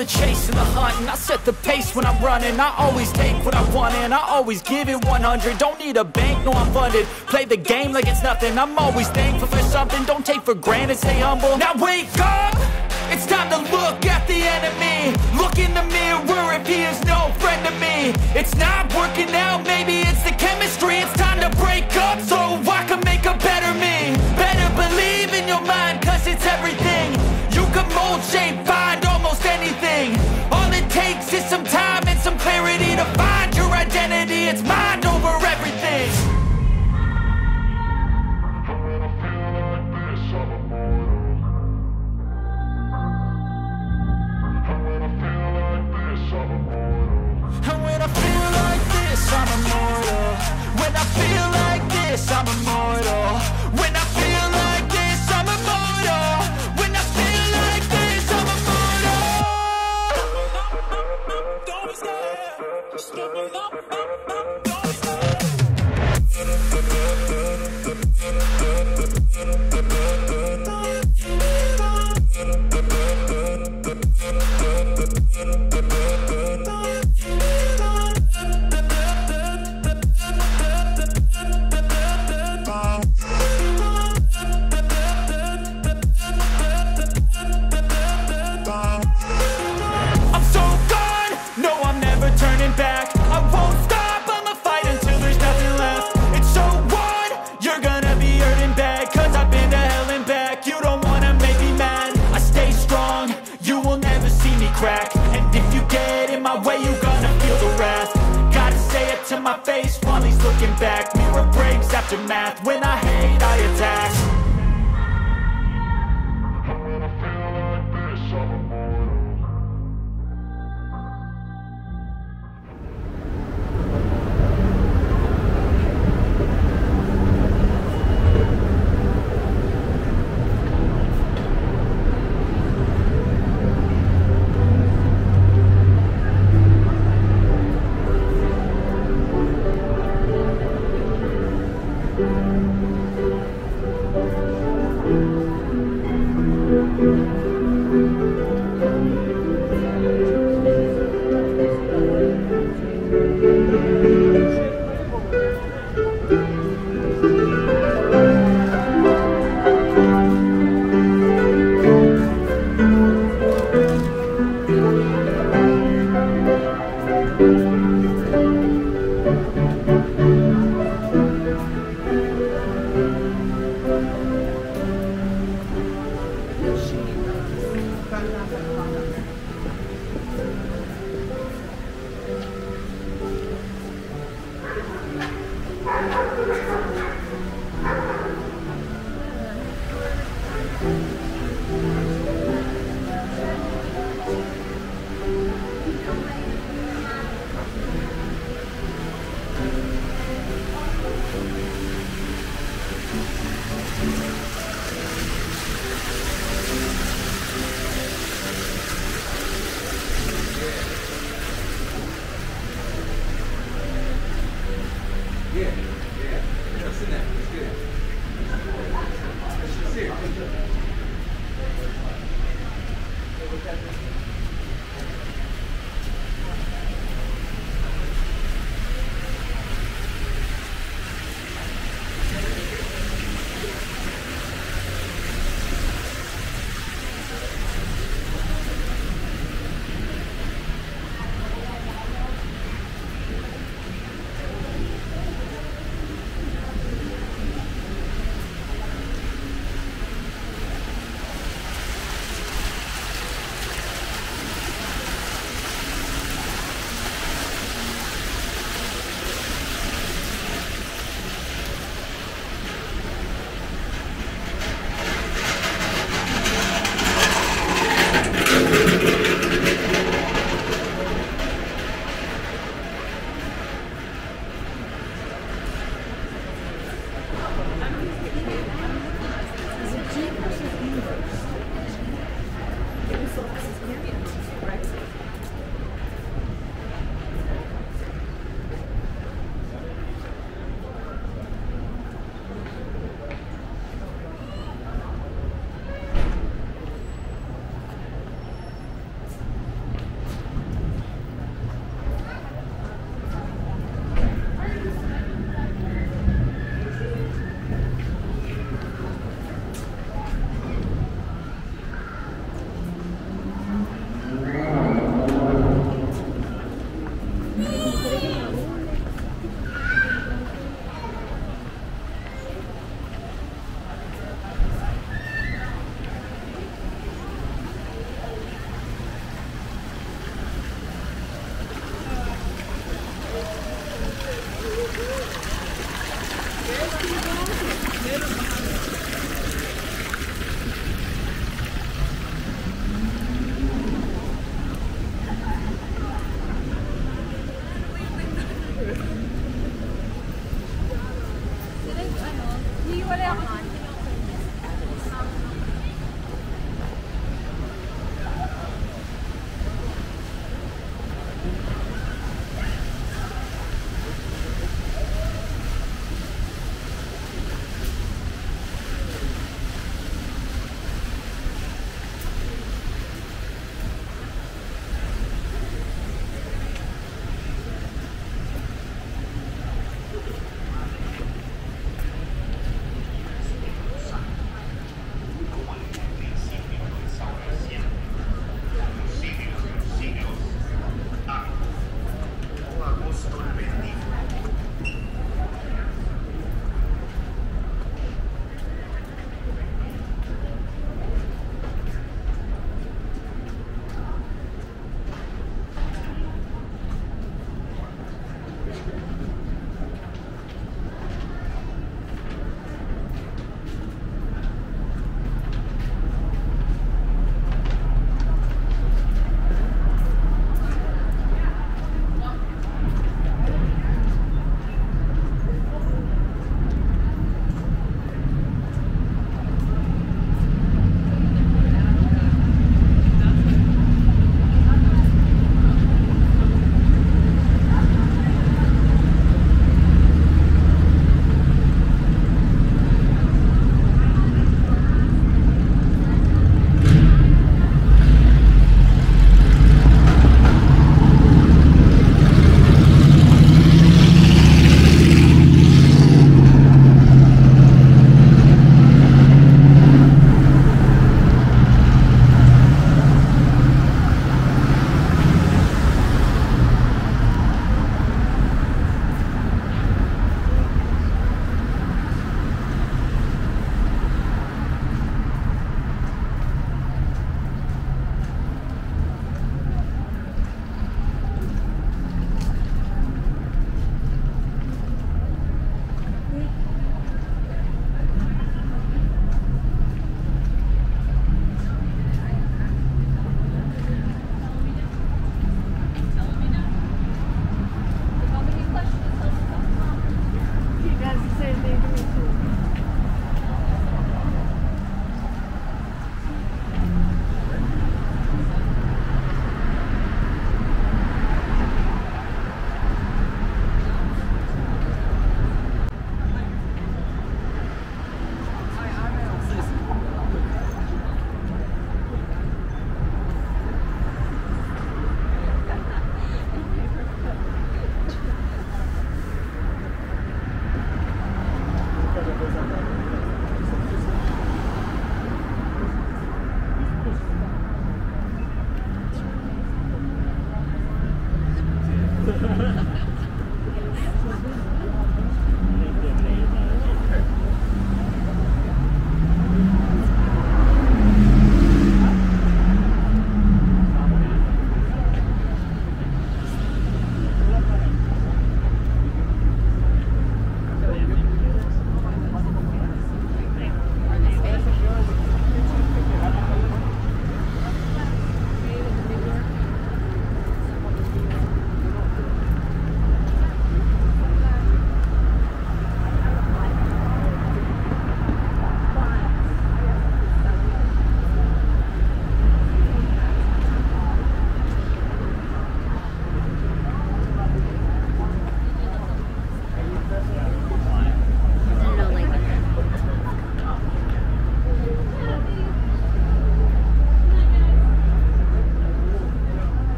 the chase and the hunt, and I set the pace when I'm running. I always take what I want and I always give it 100. Don't need a bank, no I'm funded. Play the game like it's nothing. I'm always thankful for something. Don't take for granted, stay humble. Now wake up! It's time to look at the enemy. Look in the mirror if he is no friend to me. It's not working out, maybe it's the chemistry. It's time to break up so I can make a better me. Better believe in your mind, cause it's everything. You can mold, shape, find almost anything. All it takes is some time and some clarity to find your identity. It's mind over everything. And when I feel like this, I'm immortal. When I feel like this, I'm immortal. When I feel like this, I'm immortal. When I feel like this, I'm immortal. Don't stop. Back. I won't stop, I'ma fight until there's nothing left. It's so on, you're gonna be hurting bad, cause I've been to hell and back. You don't wanna make me mad, I stay strong, you will never see me crack. And if you get in my way, you're gonna feel the wrath. Gotta say it to my face while he's looking back. Mirror breaks after math, when I hate I attack.